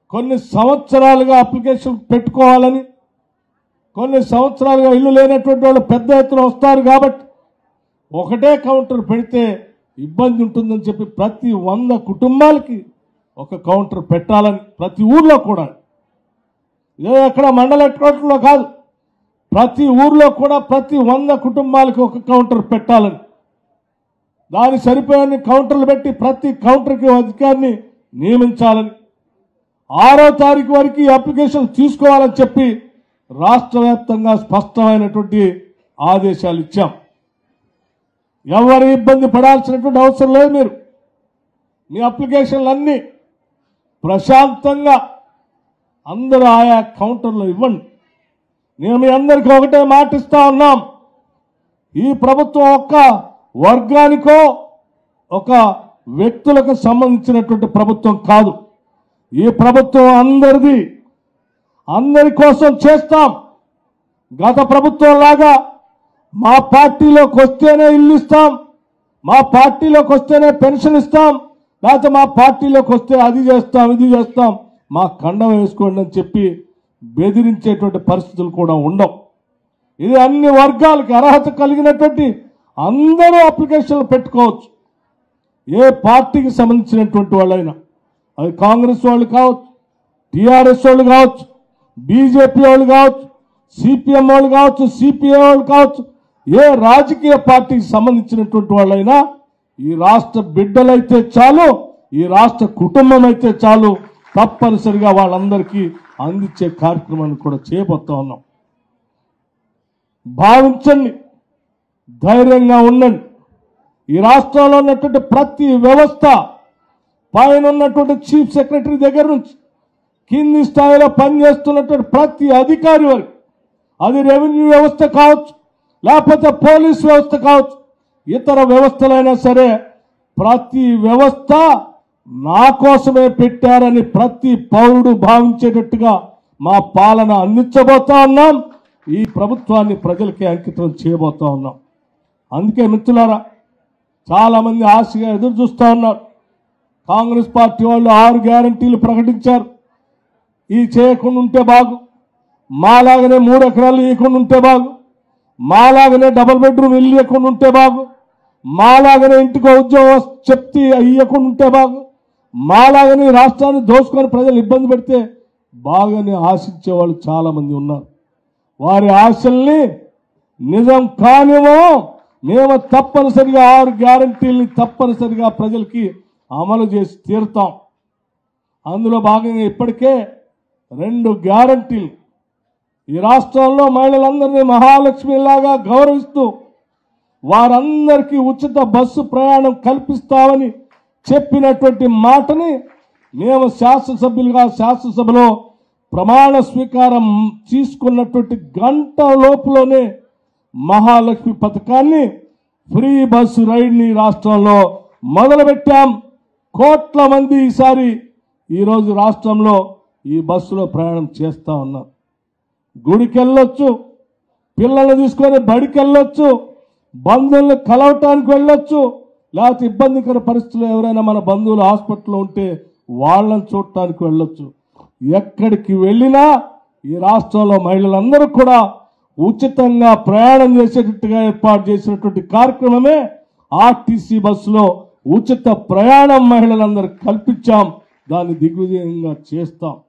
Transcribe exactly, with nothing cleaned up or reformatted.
కొన్ని సంవత్సరాలుగా అప్లికేషన్ పెట్టుకోవాలని, కొన్ని సంవత్సరాలుగా ఇల్లు లేనటువంటి వాళ్ళు పెద్ద ఎత్తున వస్తారు కాబట్టి ఒకటే కౌంటర్ పెడితే ఇబ్బంది ఉంటుందని చెప్పి ప్రతి వంద కుటుంబాలకి ఒక కౌంటర్ పెట్టాలని, ప్రతి ఊర్లో కూడా, ఇదే ఎక్కడ మండల హెడ్ క్వార్టర్లో కాదు, ప్రతి ఊర్లో కూడా ప్రతి వంద కుటుంబాలకు ఒక కౌంటర్ పెట్టాలని, దానికి సరిపోయే కౌంటర్లు పెట్టి ప్రతి కౌంటర్కి అధికారిని నియమించాలని, ఆరో తారీఖు వరకు ఈ అప్లికేషన్ తీసుకోవాలని చెప్పి రాష్ట్ర వ్యాప్తంగా స్పష్టమైనటువంటి ఆదేశాలు ఇచ్చాం. ఎవరు ఇబ్బంది పడాల్సినటువంటి అవసరం లేదు. మీరు మీ అప్లికేషన్లన్నీ ప్రశాంతంగా అందరూ ఆయా కౌంటర్లో ఇవ్వండి. నేను మీ అందరికీ ఒకటే మాట ఇస్తా ఉన్నాం, ఈ ప్రభుత్వం ఒక్క వర్గానికో ఒక వ్యక్తులకు సంబంధించినటువంటి ప్రభుత్వం కాదు. ఈ ప్రభుత్వం అందరిది, అందరి కోసం చేస్తాం. గత ప్రభుత్వం లాగా మా పార్టీలోకి వస్తేనే ఇల్లు ఇస్తాం, మా పార్టీలోకి వస్తేనే పెన్షన్ ఇస్తాం, లేకపోతే మా పార్టీలోకి వస్తే అది చేస్తాం ఇది చేస్తాం మా కండం వేసుకోండి అని చెప్పి బెదిరించేటువంటి పరిస్థితులు కూడా ఉండవు. ఇది అన్ని వర్గాలకి అర్హత కలిగినటువంటి అందరూ అప్లికేషన్లు పెట్టుకోవచ్చు. ఏ పార్టీకి సంబంధించినటువంటి వాళ్ళైనా, అది కాంగ్రెస్ వాళ్ళు కావచ్చు, టీఆర్ఎస్ వాళ్ళు కావచ్చు, బీజేపీ వాళ్ళు కావచ్చు, సిపిఎం వాళ్ళు కావచ్చు, సిపిఐ వాళ్ళు కావచ్చు, ఏ రాజకీయ పార్టీకి సంబంధించినటువంటి వాళ్ళైనా ఈ రాష్ట్ర బిడ్డలైతే చాలు, ఈ రాష్ట్ర కుటుంబం అయితే చాలు, తప్పనిసరిగా వాళ్ళందరికీ అందించే కార్యక్రమాన్ని కూడా చేయబోతా ఉన్నాం. భావించండి, ధైర్యంగా ఉండండి. ఈ రాష్ట్రంలో ఉన్నటువంటి ప్రతి వ్యవస్థ, పైన ఉన్నటువంటి చీఫ్ సెక్రటరీ దగ్గర నుంచి కింది స్థాయిలో పనిచేస్తున్నటువంటి ప్రతి అధికారి వరకు, అది రెవెన్యూ వ్యవస్థ కావచ్చు, లేకపోతే పోలీస్ వ్యవస్థ కావచ్చు, ఇతర వ్యవస్థలైనా సరే, ప్రతి వ్యవస్థ నా కోసమే పెట్టారని ప్రతి పౌరుడు భావించేటట్టుగా మా పాలన అందించబోతా ఉన్నాం. ఈ ప్రభుత్వాన్ని ప్రజలకి అంకితం చేయబోతా ఉన్నాం. అందుకే మిత్రులారా, చాలా మంది ఆశగా ఎదురు చూస్తూ ఉన్నారు. కాంగ్రెస్ పార్టీ వాళ్ళు ఆరు గ్యారంటీలు ప్రకటించారు. ఈ చేయకుండా ఉంటే బాగు, మాలాగనే మూడు ఎకరాలు ఇవ్వకుండా ఉంటే బాగు, మాలాగనే డబుల్ బెడ్రూమ్ ఇల్లు ఇవ్వకుండా ఉంటే బాగు, మాలాగనే ఇంటికో ఉద్యోగం చెప్తే ఇవ్వకుండా ఉంటే బాగు, మాలాగనే రాష్ట్రాన్ని దోచుకొని ప్రజలు ఇబ్బంది పెడితే బాగానే ఆశించే వాళ్ళు చాలా మంది ఉన్నారు. వారి ఆశల్ని నిజం కానివో మేము తప్పనిసరిగా ఆరు గ్యారంటీల్ని తప్పనిసరిగా ప్రజలకి అమలు చేసి తీరుతాం. అందులో భాగంగా ఇప్పటికే రెండు గ్యారంటీలు ఈ రాష్ట్రంలో మహిళలందరినీ మహాలక్ష్మిలాగా గౌరవిస్తూ వారందరికీ ఉచిత బస్సు ప్రయాణం కల్పిస్తామని చెప్పినటువంటి మాటని మేము శాసనసభ్యులుగా శాసనసభలో ప్రమాణ స్వీకారం తీసుకున్నటువంటి గంట లోపులోనే మహాలక్ష్మి పథకాన్ని, ఫ్రీ బస్సు రైడ్ని రాష్ట్రంలో మొదలుపెట్టాం. కోట్ల మంది ఈసారి ఈరోజు రాష్ట్రంలో ఈ బస్సులో ప్రయాణం చేస్తూ ఉన్నారు. గుడికి వెళ్ళొచ్చు, పిల్లల్ని తీసుకొని బడికి వెళ్ళొచ్చు, బంధువులను కలవటానికి వెళ్ళొచ్చు, లేకపోతే ఇబ్బందికర పరిస్థితుల్లో ఎవరైనా మన బంధువులు హాస్పిటల్లో ఉంటే వాళ్ళని చూడటానికి వెళ్ళొచ్చు. ఎక్కడికి వెళ్ళినా ఈ రాష్ట్రంలో మహిళలందరూ కూడా ఉచితంగా ప్రయాణం చేసేటట్టుగా ఏర్పాటు చేసినటువంటి కార్యక్రమమే ఆర్టీసీ బస్సులో ఉచిత ప్రయాణం మహిళలందరూ కల్పించాం. దాన్ని దిగ్విజయంగా చేస్తాం.